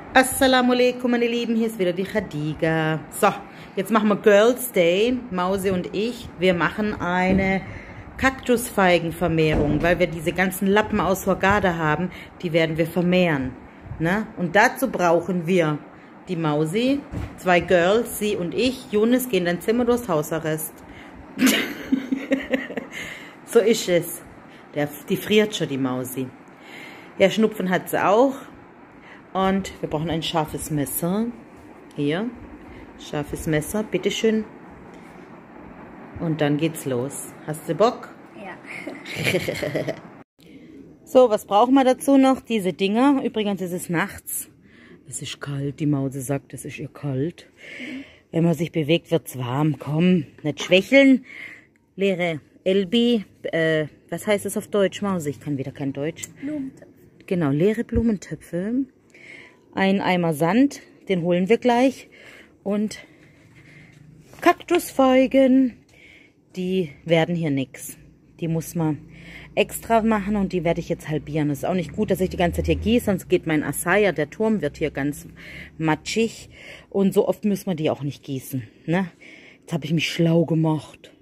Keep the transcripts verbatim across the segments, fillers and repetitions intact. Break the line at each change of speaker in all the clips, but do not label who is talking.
Assalamu alaikum, meine Lieben, hier ist wieder die Khadija. So, jetzt machen wir Girls Day, Mausi und ich. Wir machen eine Kaktusfeigenvermehrung, weil wir diese ganzen Lappen aus Hurghada haben, die werden wir vermehren. Ne? Und dazu brauchen wir die Mausi, zwei Girls, sie und ich. Jonas gehen in dein Zimmer, du hast Hausarrest. So ist es. Der, die friert schon, die Mausi. Ja, Schnupfen hat sie auch. Und wir brauchen ein scharfes Messer. Hier, scharfes Messer, bitteschön. Und dann geht's los. Hast du Bock?
Ja.
So, was brauchen wir dazu noch? Diese Dinger. Übrigens ist es nachts. Es ist kalt, die Mause sagt, es ist ihr kalt. Wenn man sich bewegt, wird's warm. Komm, nicht schwächeln. Leere Elbi, äh, was heißt es auf Deutsch, Mause? Ich kann wieder kein Deutsch.
Blumentöpfe.
Genau, leere Blumentöpfe. Ein Eimer Sand, den holen wir gleich. Und Kaktusfeigen, die werden hier nichts. Die muss man extra machen und die werde ich jetzt halbieren. Es ist auch nicht gut, dass ich die ganze Zeit hier gieße, sonst geht mein Asaya, der Turm, wird hier ganz matschig. Und so oft müssen wir die auch nicht gießen. Ne? Jetzt habe ich mich schlau gemacht.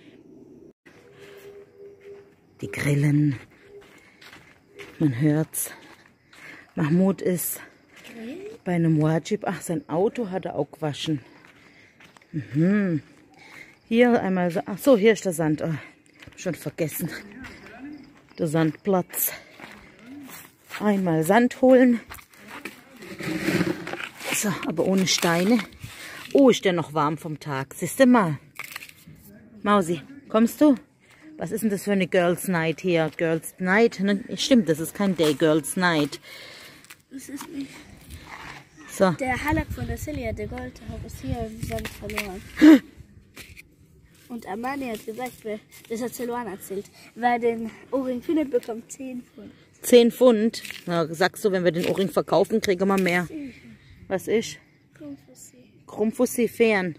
Die Grillen. Man hört's. Mahmoud ist bei einem Wajib. Ach, sein Auto hat er auch gewaschen. Mhm. Hier einmal. Ach so, hier ist der Sand. Oh, schon vergessen. Der Sandplatz. Einmal Sand holen. So, aber ohne Steine. Oh, ist der noch warm vom Tag. Siehst du mal. Mausi, kommst du? Was ist denn das für eine Girls Night hier? Girls Night? Ne, stimmt, das ist kein Day, Girls Night.
Das ist nicht.
So.
Der Halak von der Celia, der Gold, ist hier im Sand verloren. Und Amani hat gesagt, das hat Celuan erzählt, wer den Ohrring findet, bekommt zehn Pfund.
zehn Pfund? Na, sagst du, wenn wir den Ohrring verkaufen, kriegen wir mehr. Was ist?
Krummfussi.
Krummfussi Fern.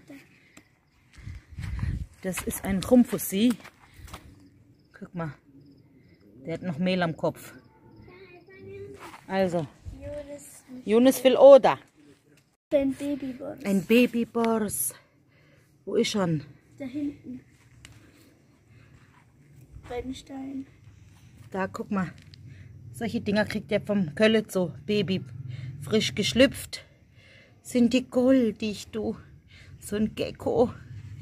Das ist ein Krummfussi. Guck mal. Der hat noch Mehl am Kopf. Also. Jonas will Oda.
Ein Babybors.
Ein Babybors. Wo ist er?
Da hinten. Bei den Steinen.
Da, guck mal. Solche Dinger kriegt der vom Köllet so. Baby. Frisch geschlüpft. Sind die goldig, du. So ein Gecko.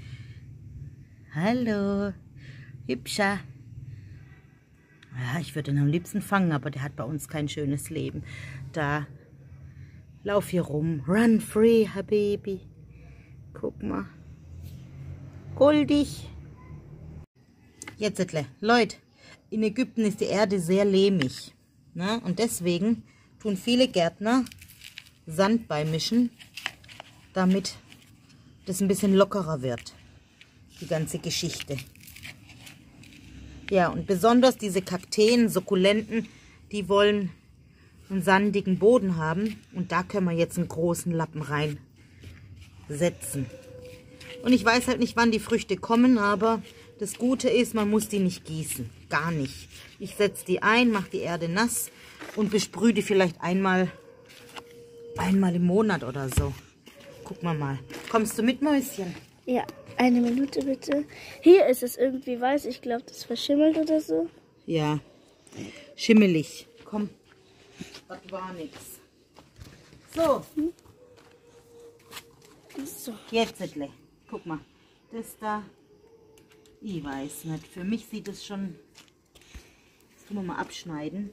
Hallo. Hübscher. Ja, ich würde ihn am liebsten fangen, aber der hat bei uns kein schönes Leben. Da. Lauf hier rum. Run free, Habibi. Guck mal. Goldig. Jetzt, Leute, in Ägypten ist die Erde sehr lehmig. Ne? Und deswegen tun viele Gärtner Sand beimischen, damit das ein bisschen lockerer wird. Die ganze Geschichte. Ja, und besonders diese Kakteen, Sukkulenten, die wollen einen sandigen Boden haben. Und da können wir jetzt einen großen Lappen reinsetzen. Und ich weiß halt nicht, wann die Früchte kommen, aber das Gute ist, man muss die nicht gießen. Gar nicht. Ich setze die ein, mache die Erde nass und besprühe die vielleicht einmal, einmal im Monat oder so. Gucken wir mal. Kommst du mit, Mäuschen?
Ja, eine Minute bitte. Hier ist es irgendwie weiß. Ich glaube, das verschimmelt oder so.
Ja, schimmelig. Komm, das war nix. So.
Hm? So.
Jetzt, Ettle. Guck mal. Das da, ich weiß nicht. Für mich sieht es schon... Das tun wir mal abschneiden.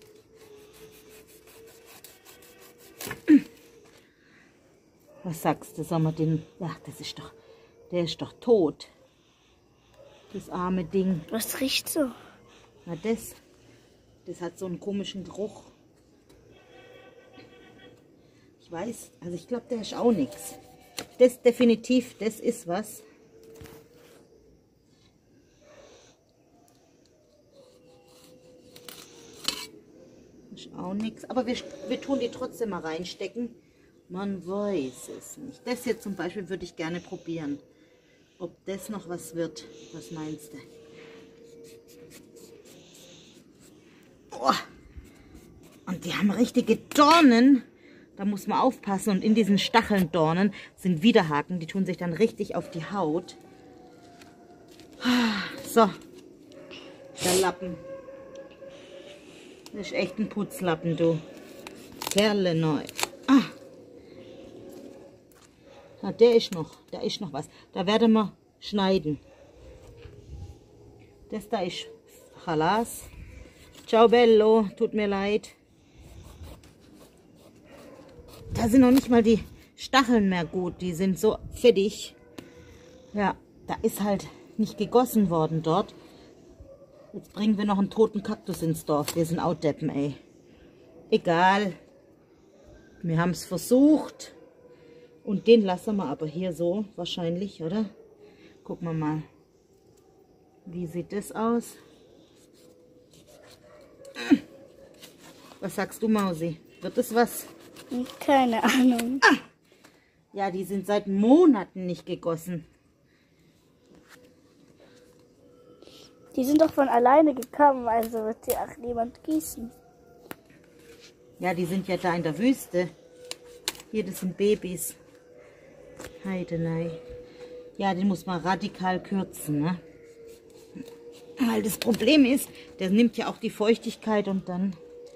Was sagst du? Sollen wir den... Ach, das ist doch... Der ist doch tot. Das arme Ding.
Was riecht so?
Na das. Das hat so einen komischen Geruch. Ich weiß, also ich glaube, der ist auch nichts. Das definitiv, das ist was. Ist auch nichts. Aber wir, wir tun die trotzdem mal reinstecken. Man weiß es nicht. Das hier zum Beispiel würde ich gerne probieren. Ob das noch was wird. Was meinst du? Oh. Und die haben richtige Dornen. Da muss man aufpassen. Und in diesen Stacheldornen sind Widerhaken. Die tun sich dann richtig auf die Haut. So. Der Lappen. Das ist echt ein Putzlappen, du. Kerle neu. Ah. Ja, der ist noch. Da ist noch was. Da werden wir schneiden. Das da ist Chalas. Ciao Bello. Tut mir leid. Da sind noch nicht mal die Stacheln mehr gut. Die sind so fettig. Ja, da ist halt nicht gegossen worden dort. Jetzt bringen wir noch einen toten Kaktus ins Dorf. Wir sind auch Deppen, ey. Egal. Wir haben es versucht. Und den lassen wir aber hier so wahrscheinlich, oder? Gucken wir mal. Wie sieht das aus? Was sagst du, Mausi? Wird das was?
Keine Ahnung.
Ah! Ja, die sind seit Monaten nicht gegossen.
Die sind doch von alleine gekommen, also wird sie auch niemand gießen.
Ja, die sind ja da in der Wüste. Hier, das sind Babys. Heidenei. Ja, den muss man radikal kürzen, ne? Weil das Problem ist, der nimmt ja auch die Feuchtigkeit und dann...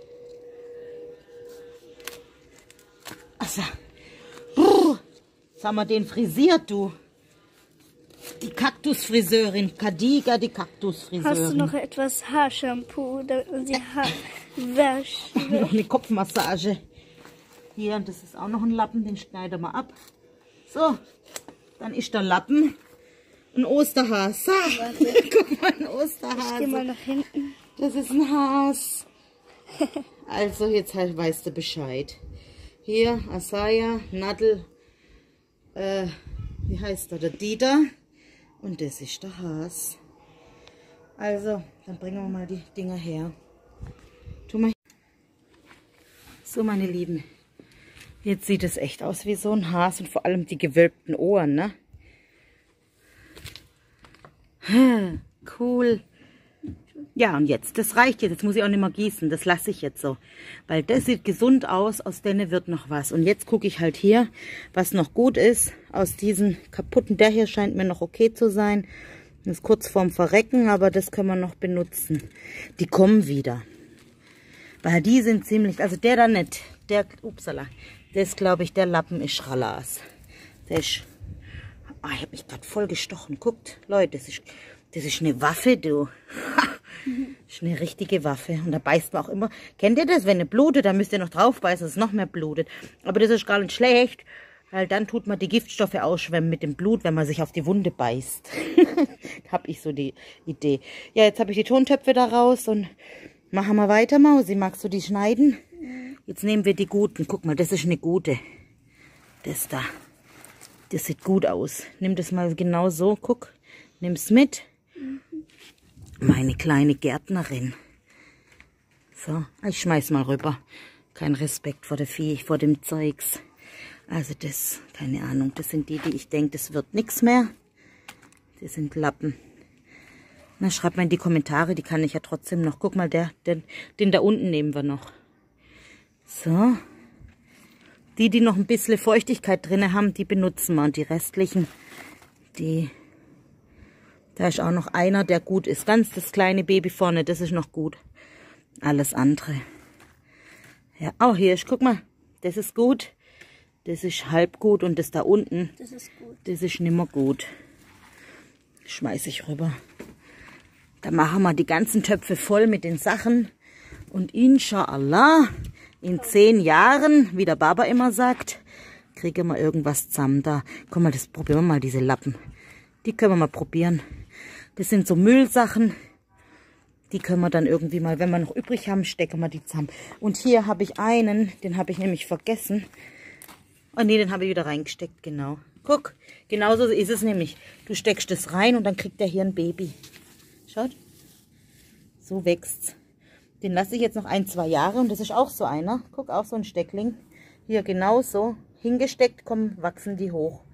Achso. Jetzt haben wir den frisiert, du. Die Kaktusfriseurin, Kadiga, die Kaktusfriseurin.
Hast du noch etwas Haarshampoo, damit man sie Haar wäscht?
Noch eine Kopfmassage. Hier, und das ist auch noch ein Lappen, den schneiden wir ab. So, dann ist der Lappen ein Osterhas. So, guck mal, ein Osterhas.
Ich geh mal nach hinten.
Das ist ein Has. Also, jetzt halt weißt du Bescheid. Hier, Asaya, Nadel, äh, wie heißt der? Der Dieter. Und das ist der Has. Also, dann bringen wir mal die Dinger her. Tu mal. So, meine Lieben. Jetzt sieht es echt aus wie so ein Has und vor allem die gewölbten Ohren, ne? Cool. Ja, und jetzt, das reicht jetzt. Jetzt muss ich auch nicht mehr gießen. Das lasse ich jetzt so. Weil das sieht gesund aus. Aus denen wird noch was. Und jetzt gucke ich halt hier, was noch gut ist. Aus diesen kaputten, der hier scheint mir noch okay zu sein. Das ist kurz vorm Verrecken, aber das können wir noch benutzen. Die kommen wieder. Weil die sind ziemlich, also der da nicht. Der, upsala. Das glaube ich, der Lappen ist Chalas. Der ist, ah, ich habe mich gerade voll gestochen. Guckt, Leute, das ist, das ist eine Waffe, du. Das ist eine richtige Waffe. Und da beißt man auch immer. Kennt ihr das? Wenn ihr blutet, dann müsst ihr noch drauf beißen, dass es noch mehr blutet. Aber das ist gar nicht schlecht, weil dann tut man die Giftstoffe ausschwemmen mit dem Blut, wenn man sich auf die Wunde beißt. Habe ich so die Idee. Ja, jetzt habe ich die Tontöpfe da raus und machen wir weiter, Mausi. Magst du die schneiden? Jetzt nehmen wir die guten. Guck mal, das ist eine gute. Das da. Das sieht gut aus. Nimm das mal genau so. Guck. Nimm's mit. Meine kleine Gärtnerin. So, ich schmeiß mal rüber. Kein Respekt vor der Vieh, vor dem Zeugs. Also das, keine Ahnung, das sind die, die ich denke, das wird nichts mehr. Das sind Lappen. Na, schreibt mal in die Kommentare, die kann ich ja trotzdem noch. Guck mal, der, den, den da unten nehmen wir noch. So. Die, die noch ein bisschen Feuchtigkeit drin haben, die benutzen wir. Und die restlichen, die... Da ist auch noch einer, der gut ist. Ganz das kleine Baby vorne, das ist noch gut. Alles andere. Ja, auch hier ist, guck mal, das ist gut. Das ist halb gut und das da unten,
Das ist gut.
Das ist nimmer gut. Schmeiß ich rüber. Da machen wir die ganzen Töpfe voll mit den Sachen. Und inshallah, in zehn Jahren, wie der Baba immer sagt, kriegen wir irgendwas zusammen da. Guck mal, das probieren wir mal, diese Lappen. Die können wir mal probieren. Das sind so Müllsachen. Die können wir dann irgendwie mal, wenn wir noch übrig haben, stecken wir die zusammen. Und hier habe ich einen, den habe ich nämlich vergessen. Oh nee, den habe ich wieder reingesteckt, genau. Guck, genauso ist es nämlich. Du steckst das rein und dann kriegt er hier ein Baby. Schaut. So wächst's. Den lasse ich jetzt noch ein, zwei Jahre und das ist auch so einer. Guck, auch so ein Steckling. Hier genauso hingesteckt, kommen, wachsen die hoch.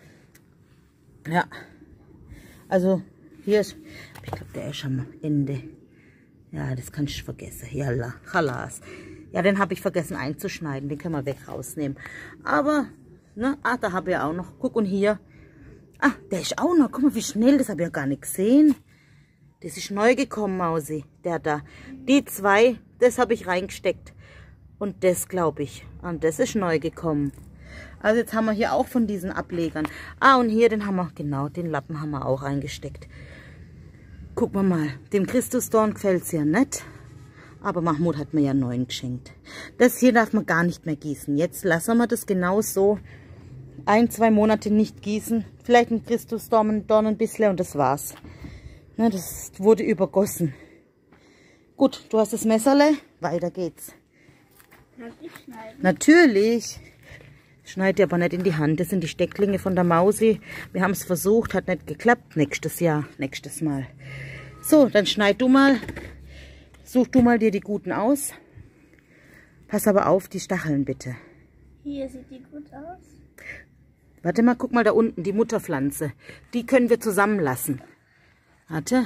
Ja. Also, hier ist, ich glaube, der ist am Ende. Ja, das kannst du vergessen. Yalla, Chalas. Ja, den habe ich vergessen einzuschneiden. Den können wir weg rausnehmen. Aber, ne, ah, da habe ich auch noch. Guck, und hier. Ah, der ist auch noch. Guck mal, wie schnell. Das habe ich ja gar nicht gesehen. Das ist neu gekommen, Mausi. Der da. Die zwei, das habe ich reingesteckt. Und das, glaube ich. Und das ist neu gekommen. Also jetzt haben wir hier auch von diesen Ablegern. Ah, und hier, den haben wir, genau, den Lappen haben wir auch reingesteckt. Gucken wir mal. Dem Christusdorn gefällt es ja nicht. Aber Mahmoud hat mir ja einen neuen geschenkt. Das hier darf man gar nicht mehr gießen. Jetzt lassen wir das genau so. Ein, zwei Monate nicht gießen. Vielleicht ein Christusdorn ein bisschen und das war's. Ne, das wurde übergossen. Gut, du hast das Messerle. Weiter geht's.
Darf ich schneiden?
Natürlich. Schneid dir aber nicht in die Hand. Das sind die Stecklinge von der Mausi. Wir haben es versucht, hat nicht geklappt. Nächstes Jahr, nächstes Mal. So, dann schneid du mal. Such du mal dir die guten aus. Pass aber auf die Stacheln bitte.
Hier sieht die gut aus.
Warte mal, guck mal da unten, die Mutterpflanze. Die können wir zusammenlassen. Warte.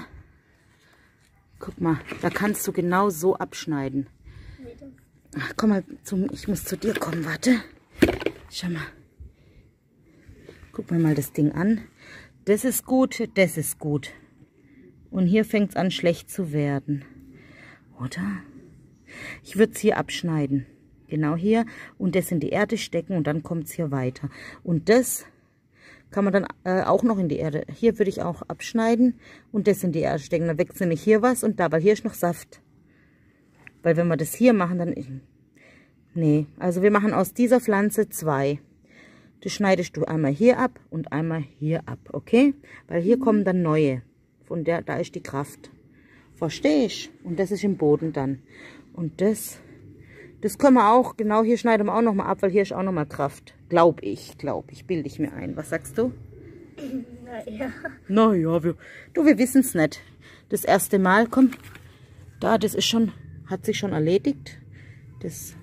Guck mal, da kannst du genau so abschneiden. Ach, komm mal, zum, ich muss zu dir kommen, warte. Schau mal. Guck mir mal das Ding an. Das ist gut, das ist gut. Und hier fängt es an schlecht zu werden. Oder? Ich würde es hier abschneiden. Genau hier. Und das in die Erde stecken und dann kommt es hier weiter. Und das kann man dann äh, auch noch in die Erde. Hier würde ich auch abschneiden und das in die Erde stecken. Dann wächst nämlich hier was und da, weil hier ist noch Saft. Weil wenn wir das hier machen, dann... Nee, also wir machen aus dieser Pflanze zwei. Das schneidest du einmal hier ab und einmal hier ab, okay? Weil hier kommen dann neue. Von der, da ist die Kraft. Verstehst? Und das ist im Boden dann. Und das, das können wir auch, genau hier schneiden wir auch nochmal ab, weil hier ist auch nochmal Kraft. Glaub ich, glaub ich, bilde ich mir ein. Was sagst du?
Naja.
Naja, wir, du, wir wissen es nicht. Das erste Mal, komm, da, das ist schon, hat sich schon erledigt. Das...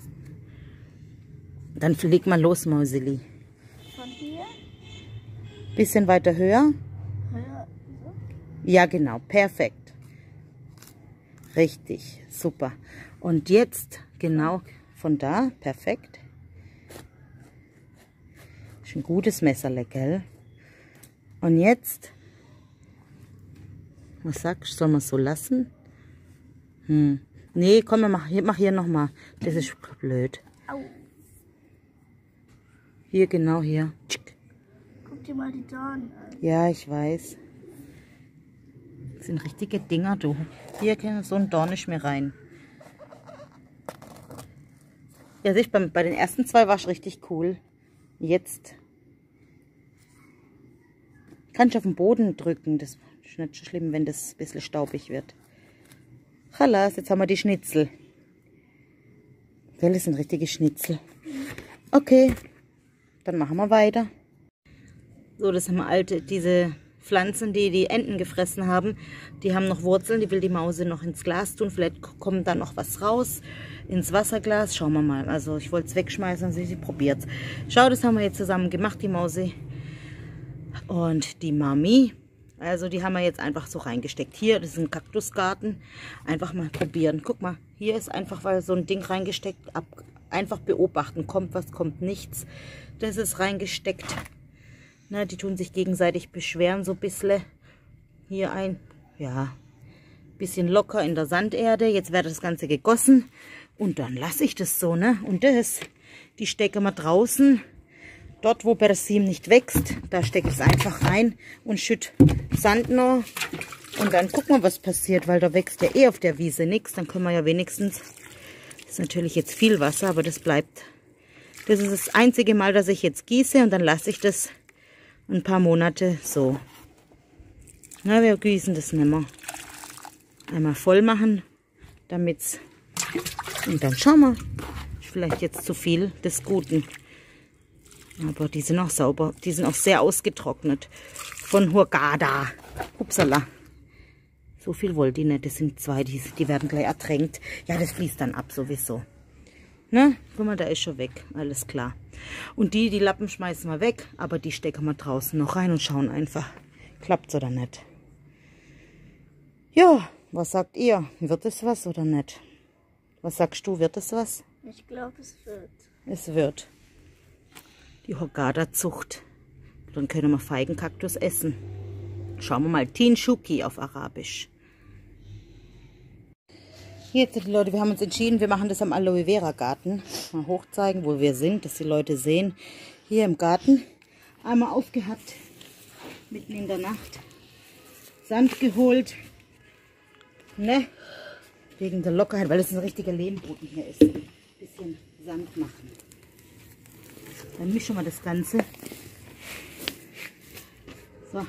Dann leg mal los, Mauseli.
Von hier?
Bisschen weiter höher.
Höher, so?
Ja, genau. Perfekt. Richtig. Super. Und jetzt genau von da. Perfekt. Ist ein gutes Messerle, gell? Und jetzt, was sagst du? Soll man es so lassen? Hm. Nee, komm, mach hier, mach hier nochmal. Das ist blöd.
Au.
Hier, genau hier.
Guck dir mal die Dornen an.
Ja, ich weiß. Das sind richtige Dinger, du. Hier kann so ein Dorn nicht mehr rein. Ja, siehst, bei, bei den ersten zwei war es richtig cool. Jetzt kann ich auf den Boden drücken. Das ist nicht so schlimm, wenn das ein bisschen staubig wird. Chalas, jetzt haben wir die Schnitzel. Gell, das sind richtige Schnitzel. Okay. Dann machen wir weiter. So, das haben wir alte, diese Pflanzen, die die Enten gefressen haben. Die haben noch Wurzeln, die will die Mause noch ins Glas tun. Vielleicht kommt da noch was raus ins Wasserglas. Schauen wir mal. Also ich wollte es wegschmeißen und sie, sie probiert es. Schau, das haben wir jetzt zusammen gemacht, die Mausi und die Mami. Also die haben wir jetzt einfach so reingesteckt. Hier, das ist ein Kaktusgarten. Einfach mal probieren. Guck mal, hier ist einfach weil so ein Ding reingesteckt. Ab, einfach beobachten. Kommt was, kommt nichts. Das ist reingesteckt. Na, die tun sich gegenseitig beschweren so ein bisschen. Hier ein, ja, bisschen locker in der Sanderde. Jetzt wird das Ganze gegossen. Und dann lasse ich das so, ne? Und das, die stecken wir draußen. Dort, wo Persim nicht wächst, da stecke ich es einfach rein und schütte Sand noch. Und dann gucken wir, was passiert, weil da wächst ja eh auf der Wiese nichts. Dann können wir ja wenigstens, das ist natürlich jetzt viel Wasser, aber das bleibt. Das ist das einzige Mal, dass ich jetzt gieße und dann lasse ich das ein paar Monate so. Na, wir gießen das nicht mehr. Einmal voll machen, damit's. Und dann schauen wir. Ist vielleicht jetzt zu viel des Guten. Aber die sind auch sauber. Die sind auch sehr ausgetrocknet. Von Hurghada. Upsala. So viel wollte ich nicht. Das sind zwei, die, die werden gleich ertränkt. Ja, das fließt dann ab sowieso. Ne? Guck mal, da ist schon weg. Alles klar. Und die, die Lappen schmeißen wir weg. Aber die stecken wir draußen noch rein und schauen einfach. Klappt's oder nicht. Ja, was sagt ihr? Wird es was oder nicht? Was sagst du, wird es was?
Ich glaube, es wird.
Es wird. Die Hurghada-Zucht. Dann können wir Feigenkaktus essen. Schauen wir mal. Tinschuki auf Arabisch. Jetzt, Leute, wir haben uns entschieden, wir machen das am Aloe Vera Garten. Mal hochzeigen, wo wir sind, dass die Leute sehen. Hier im Garten. Einmal aufgehabt. Mitten in der Nacht. Sand geholt. Ne? Wegen der Lockerheit, weil es ein richtiger Lehmboden hier ist. Ein bisschen Sand machen. Dann mischen wir das Ganze. So.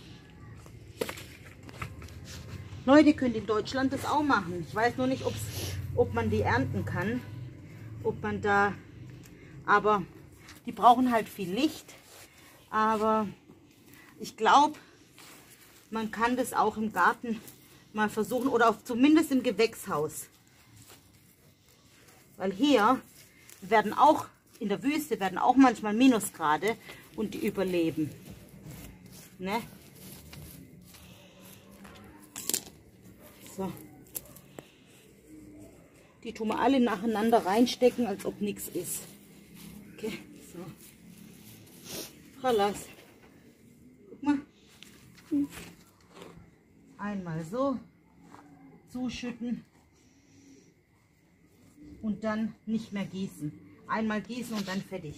Leute, könnt in Deutschland das auch machen. Ich weiß nur nicht, ob's, ob man die ernten kann. Ob man da... Aber die brauchen halt viel Licht. Aber ich glaube, man kann das auch im Garten mal versuchen. Oder auch zumindest im Gewächshaus. Weil hier werden auch, in der Wüste werden auch manchmal Minusgrade und die überleben. Ne? So. Die tun wir alle nacheinander reinstecken, als ob nichts ist. Okay, so. Verlass. Guck mal. Einmal so zuschütten und dann nicht mehr gießen. Einmal gießen und dann fertig.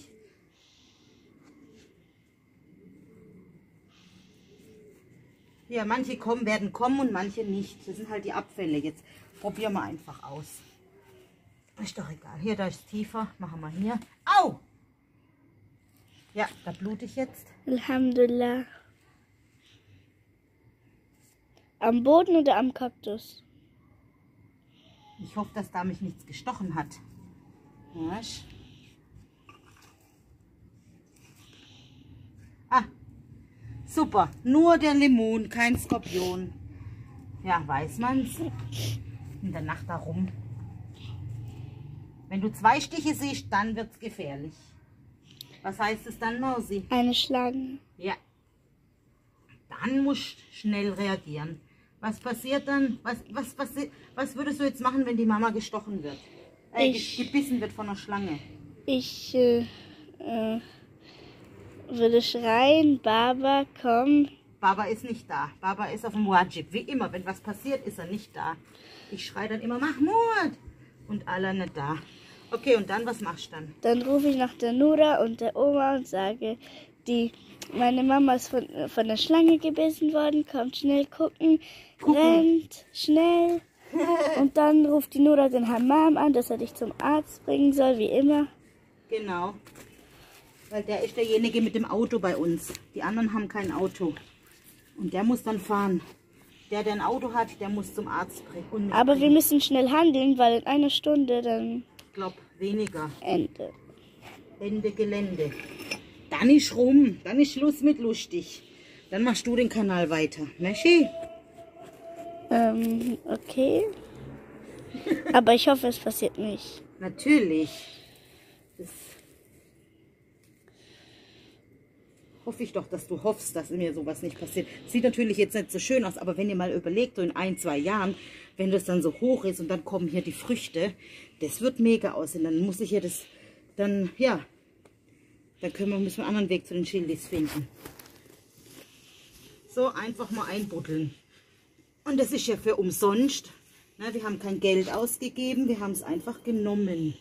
Ja, manche kommen, werden kommen und manche nicht. Das sind halt die Abfälle. Jetzt probieren wir einfach aus. Ist doch egal. Hier, da ist tiefer. Machen wir hier. Au! Ja, da blute ich jetzt.
Alhamdulillah. Am Boden oder am Kaktus?
Ich hoffe, dass da mich nichts gestochen hat. Was? Ah, super. Nur der Limon, kein Skorpion. Ja, weiß man's. In der Nacht darum. Wenn du zwei Stiche siehst, dann wird's gefährlich. Was heißt es dann, Mausi?
Eine Schlange.
Ja. Dann musst du schnell reagieren. Was passiert dann? Was, was, was, was würdest du jetzt machen, wenn die Mama gestochen wird? Äh,
Ich-
gebissen wird von einer Schlange.
Ich äh, äh, würde schreien, Baba, komm.
Baba ist nicht da. Baba ist auf dem Wajib. Wie immer, wenn was passiert, ist er nicht da. Ich schreie dann immer, Mahmoud! Und alle nicht da. Okay, und dann, was machst du dann?
Dann rufe ich nach der Nura und der Oma und sage, die, meine Mama ist von, von der Schlange gebissen worden, kommt schnell gucken,
Gucken.
rennt schnell. Und dann ruft die Nura den Hammam an, dass er dich zum Arzt bringen soll, wie immer.
Genau. Weil der ist derjenige mit dem Auto bei uns. Die anderen haben kein Auto. Und der muss dann fahren. Der, der ein Auto hat, der muss zum Arzt bringen.
Aber wir müssen schnell handeln, weil in einer Stunde dann
Ich glaube, weniger.
Ende.
Ende Gelände. Dann ist rum. Dann ist Schluss mit lustig. Dann machst du den Kanal weiter. Meschi?
Ähm, okay. Aber ich hoffe, es passiert nicht.
Natürlich. Das hoffe ich doch, dass du hoffst, dass mir sowas nicht passiert. Sieht natürlich jetzt nicht so schön aus, aber wenn ihr mal überlegt, so in ein, zwei Jahren, wenn das dann so hoch ist und dann kommen hier die Früchte, das wird mega aussehen. Dann muss ich ja das, dann, ja, dann können wir, müssen wir einen anderen Weg zu den Chilis finden. So, einfach mal einbuddeln. Und das ist ja für umsonst. Na, wir haben kein Geld ausgegeben, wir haben es einfach genommen.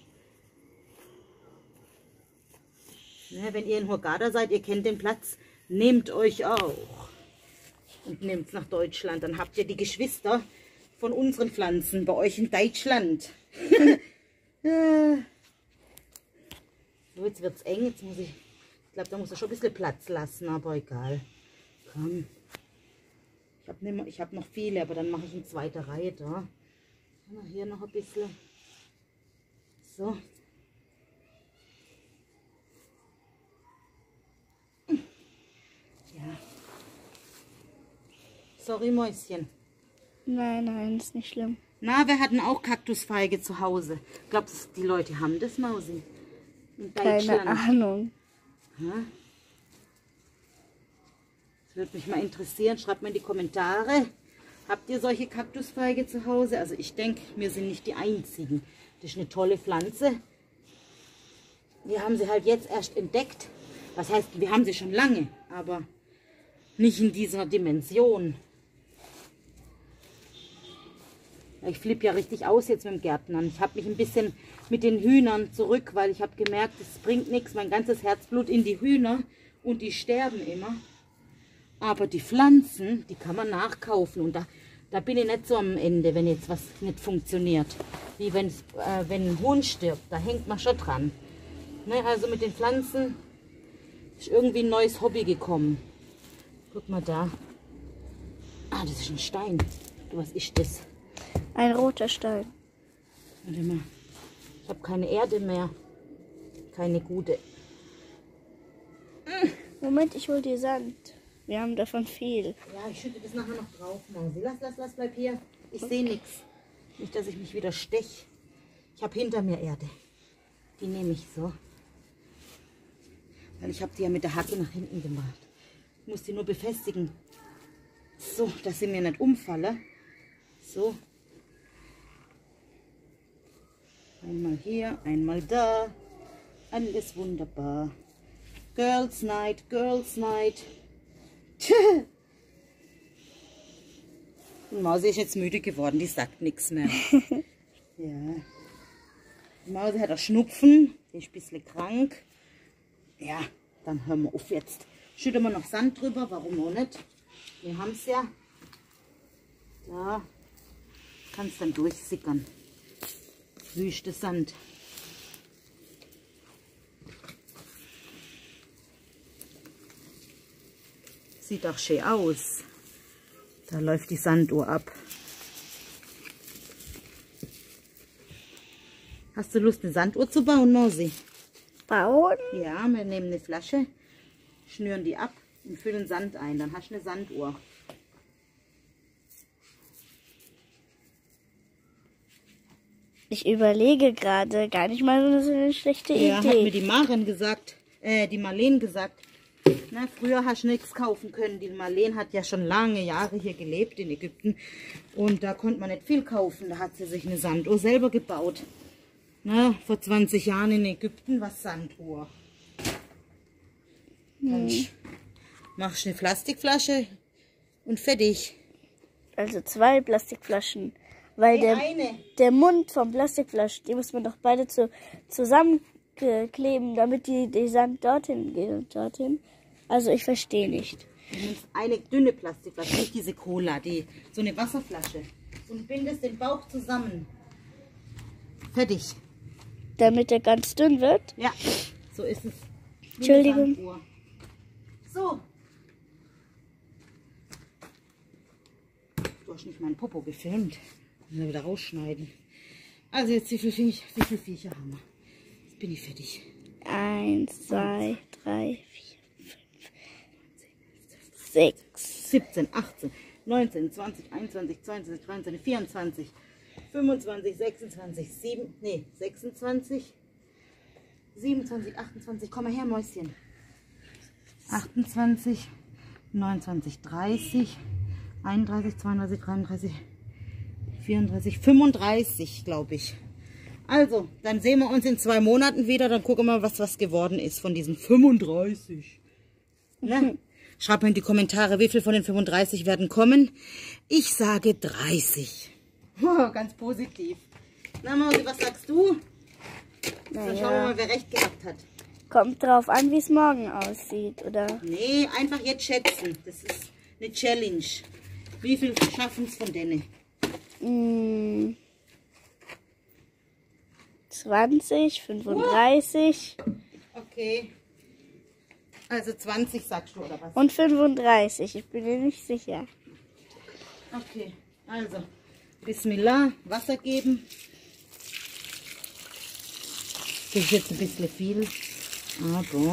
Na, wenn ihr in Hurghada seid, ihr kennt den Platz, nehmt euch auch. Und nehmt es nach Deutschland. Dann habt ihr die Geschwister von unseren Pflanzen bei euch in Deutschland. So, jetzt wird es eng. Jetzt muss ich, ich glaube, da muss er schon ein bisschen Platz lassen, aber egal. Komm. Ich habe ich hab noch viele, aber dann mache ich eine zweite Reihe da. Hier noch ein bisschen. So. Ja. Sorry, Mäuschen.
Nein, nein, ist nicht schlimm.
Na, wir hatten auch Kaktusfeige zu Hause. Glaubst du, die Leute haben das, Mausi? In
Keine
Deutschland.
Ahnung.
Ja? Das würde mich mal interessieren. Schreibt mal in die Kommentare. Habt ihr solche Kaktusfeige zu Hause? Also ich denke, wir sind nicht die Einzigen. Das ist eine tolle Pflanze. Wir haben sie halt jetzt erst entdeckt. Was heißt, wir haben sie schon lange, aber nicht in dieser Dimension. Ich flippe ja richtig aus jetzt mit dem Gärtnern. Ich habe mich ein bisschen mit den Hühnern zurück, weil ich habe gemerkt, es bringt nichts, mein ganzes Herzblut in die Hühner und die sterben immer. Aber die Pflanzen, die kann man nachkaufen und da, da bin ich nicht so am Ende, wenn jetzt was nicht funktioniert. Wie wenn, äh, wenn ein Huhn stirbt, da hängt man schon dran. Ne, also mit den Pflanzen ist irgendwie ein neues Hobby gekommen. Guck mal da. Ah, das ist ein Stein. Was ist das?
Ein roter Stein.
Warte mal. Ich habe keine Erde mehr. Keine gute.
Moment, ich hol dir Sand. Wir haben davon viel.
Ja, ich schütte das nachher noch drauf, Mausi. Lass, lass, lass, bleib hier. Ich sehe nichts. Nicht, dass ich mich wieder stech. Ich habe hinter mir Erde. Die nehme ich so. Weil ich habe die ja mit der Hacke nach hinten gemacht. Ich muss die nur befestigen. So, dass sie mir nicht umfalle. So. Einmal hier, einmal da. Alles wunderbar. Girls Night, Girls Night. Die Mausi ist jetzt müde geworden, die sagt nichts mehr. Ja. Die Mausi hat auch Schnupfen, die ist ein bisschen krank. Ja, dann hören wir auf jetzt. Schütten wir noch Sand drüber, warum auch nicht? Wir haben es ja. Da kann es dann durchsickern. Wüste Sand. Sieht auch schön aus. Da läuft die Sanduhr ab. Hast du Lust, eine Sanduhr zu bauen, Mausi?
Bauen?
Ja, wir nehmen eine Flasche, schnüren die ab und füllen Sand ein. Dann hast du eine Sanduhr.
Ich überlege gerade, gar nicht mal so eine schlechte
Ja,
Idee.
hat mir die Maren gesagt, äh, die Marleen gesagt. Na, früher hast du nichts kaufen können. Die Marleen hat ja schon lange Jahre hier gelebt in Ägypten. Und da konnte man nicht viel kaufen. Da hat sie sich eine Sanduhr selber gebaut. Na, vor zwanzig Jahren in Ägypten war Sanduhr. Dann hm. machst du eine Plastikflasche und fertig.
Also zwei Plastikflaschen. Weil
Nee,
der,
eine.
der Mund vom Plastikflaschen, die muss man doch beide zu, zusammenkleben, damit die, die Sand dorthin geht und dorthin. Also ich verstehe nicht.
Du nimmst eine dünne Plastikflasche, nicht diese Cola, die, so eine Wasserflasche. Und bindest den Bauch zusammen. Fertig.
Damit er ganz dünn wird?
Ja, so ist es.
Entschuldigung.
Sanduhr. So. Du hast nicht meinen Popo gefilmt. Müssen wir wieder rausschneiden. Also jetzt, wie viele Viecher, wie viele Viecher haben wir? Jetzt bin ich fertig.
Eins, zwei, drei, vier, fünf, sechs,
siebzehn, achtzehn, neunzehn, zwanzig, einundzwanzig, zweiundzwanzig, dreiundzwanzig, vierundzwanzig, fünfundzwanzig, sechsundzwanzig, sieben, nee, sechsundzwanzig, siebenundzwanzig, achtundzwanzig, komm mal her, Mäuschen. achtundzwanzig, neunundzwanzig, dreißig, einunddreißig, zweiunddreißig, dreiunddreißig, vierunddreißig, fünfunddreißig, glaube ich. Also, dann sehen wir uns in zwei Monaten wieder. Dann gucken wir mal, was was geworden ist von diesen fünfunddreißig. Ne? Schreibt mir in die Kommentare, wie viel von den fünfunddreißig werden kommen. Ich sage dreißig. Oh, ganz positiv. Na Mausi, was sagst du?
naja.
Dann schauen wir mal, wer recht gehabt hat.
Kommt drauf an, wie es morgen aussieht, oder?
Nee, einfach jetzt schätzen. Das ist eine Challenge. Wie viel schaffen es von denen?
Mm, zwanzig, fünfunddreißig.
Okay. Also zwanzig sagst du, oder was?
Und fünfunddreißig, ich bin mir nicht sicher.
Okay, also Bismillah, Wasser geben. Das ist jetzt ein bisschen viel, aber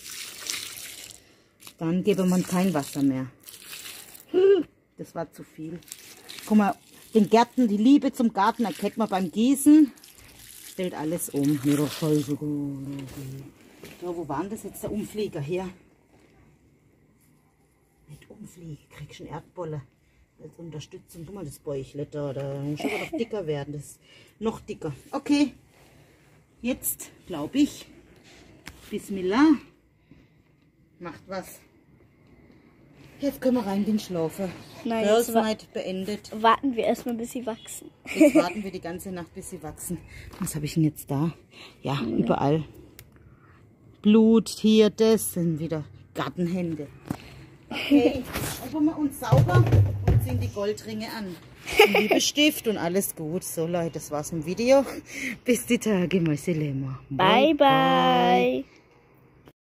dann geben wir kein Wasser mehr. Das war zu viel. Guck mal, den Gärten, die Liebe zum Garten erkennt man beim Gießen. Stellt alles um. Mir doch scheiße. Ja, wo war denn das jetzt, der Umflieger hier? Nicht Umfliege, kriegst du einen Erdbolle. Als Unterstützung. Guck mal, das Bäuchlet da. Da muss aber noch dicker werden. Das ist noch dicker. Okay. Jetzt glaube ich. Bismillah. Macht was. Jetzt können wir rein den Schlafen.
Nein,
Girls
jetzt wa-
Night beendet.
Warten wir erstmal, bis sie wachsen.
Jetzt warten wir die ganze Nacht, bis sie wachsen. Was habe ich denn jetzt da? Ja, überall. Blut, hier, das sind wieder Gartenhände. Okay, machen wir uns sauber und ziehen die Goldringe an. Und Liebestift und alles gut. So Leute, das war's im Video. Bis die Tage, Mäuselema.
Bye, bye.